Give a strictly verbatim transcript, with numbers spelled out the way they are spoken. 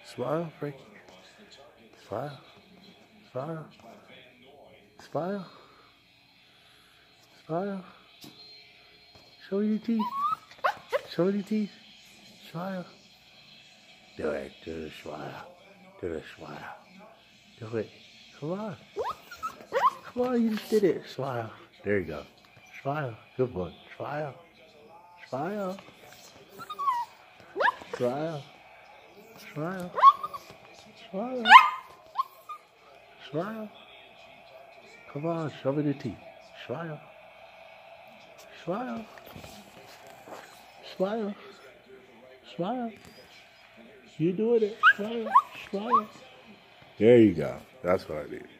Smile, Frankie. Smile. Smile. Smile. Smile. Show me your teeth. Show me your teeth. Smile. Do it. Do the smile. Do the smile. Do it. Come on. Come on, you just did it. Smile. There you go. Smile. Good one. Smile. Smile. Smile. Smile. Smile. Smile. Come on, show me the teeth. Smile. Smile. Smile. Smile. You doing it. Smile. Smile. There you go. That's what I need.